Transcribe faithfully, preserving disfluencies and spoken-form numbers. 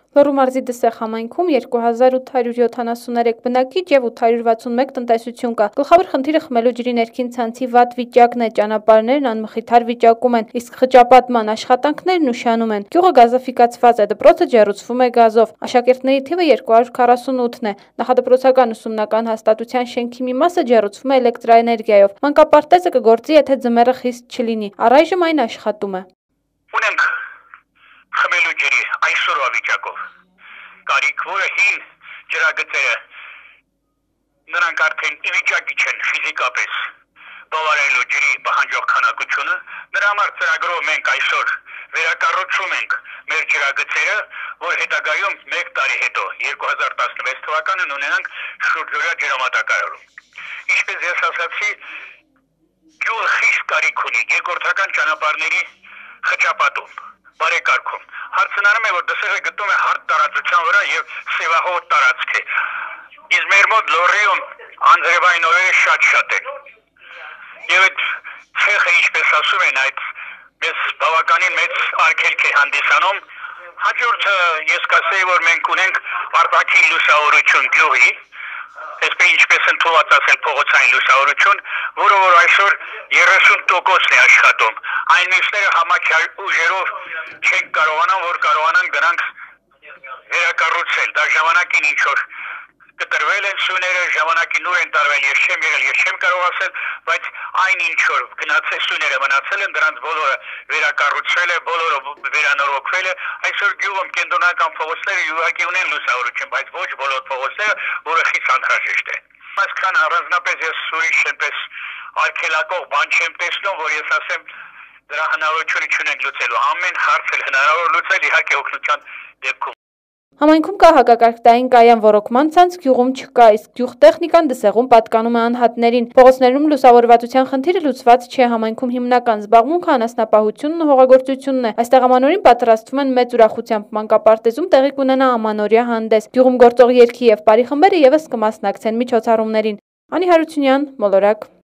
Լոռու մարզի Դսեղ համայնքում երկու հազար ութ հարյուր յոթանասուններեք բնակիչ եւ ութ հարյուր վաթսունմեկ տնտեսություն կա։ Գլխավոր խնդիրը խմելու ջրի ներքին ցանցի վատ վիճակն է, ճանապարհներն անմխիթար վիճակում են, իսկ խճապատման աշխատանքներն ուշանում են։ Գյուղը գազաֆիկացված է, դպրոցը ջեռուցվում է գազով։ Աշակերտների թիվը երկու հարյուր քառասունութն է։ Նախադպրոցական ուսումնական հաստատության շենքի մի մասը ջեռուցվում է էլեկտրաէներգիայով։ Մանկապարտեզը կգործի, եթե ձմեռը խիստ չլինի։ Առայժմ այն աշխատում է։ Ունենք խմելու ջրի այսօրվա վիճակով կարիք, որը հին ջրագծերը նրանք արդեն ի վիճակի չեն ֆիզիկապես բավարարելու ջրի պահանջող քանակությունը, նրա համար ծրագրով մենք այսօր վերակառուցում ենք մեր ջրագծերը, որ հետագայում մեկ տարի հետո երկու հազար տասնվեց թվականին ունենանք շուրջօրյա ջրամատակարարում։ Ինչպես ես ասացի, գյուղը խիստ կարիք ունի երկրորդական ճանապարհների խճապատում, բարեկարգում։ Հարցնարում է, որ Դսեղը գտնվում է հարթ տարածության վրա եւ սևահոր տարածք է։ Իսկ մեր մոտ Լոռիում անձրևային օրերը շատ-շատ են։ Եվ այդ ցեխը, ինչպես ասում են, այդ մեզ բավականին մեծ արգելք է հանդիսանում։ Հաջորդը ես կասեի, որ մենք ունենք արտաքին լուսավորություն գյուղի, այսպես ինչպես ընդունված ասել փողոցային լուսավորություն, որը որ այսօր երեսուն տոկոսն է աշխատում։ Այն մյուսները համակյալ ուժերով չենք կարողանան, որ կարողանան գնանք վերակառուցել։ Դա ժամանակին ինչ որ կտրվել են սյուները, ժամանակին նոր են տարվել, ես չեմ եղել, ես չեմ կարող ասել, բայց այն ինչ որ գնացել սյուները մնացել են, դրանց բոլորը վերակառուցվել է, բոլորը վերանորոգվել է։ Այսօր գյուղում կենտրոնական փողոցները յուղակի ունեն լուսավորություն, բայց ոչ բոլոր փողոցները, որը խիստ անհրաժեշտ է։ Այսքան առանձնապես ես ուրիշ այնպես արգելակող բան չեմ տեսնում, որ ես ասեմ դրա հնարավորությունը չունենք լուծելու։ Ամեն հարց էլ հնարավոր լուծել, իհարկե օգնության դեպքում։ Համայնքում կա հակակարգտային կայան ոռոգման ցանց, գյուղում չկա, իսկ գյուղտեխնիկան Դսեղում պատկանում է անհատներին։ Փողոցներում լուսավորվածության խնդիրը լուծված չէ, համայնքում հիմնական զբաղմունքը անասնապահությունն ու հողագործությունն է։ Այստեղ ամանորին պատրաստվում են մեծ ուրախությամբ, մանկապարտեզում տեղի կունենա ամանորյա հանդես։ Գյուղում գործող երգի եւ բարի խմբերը եւս կմասնակցեն միջոցառումներին։ Անի Հարությունյան, Մոլորակ։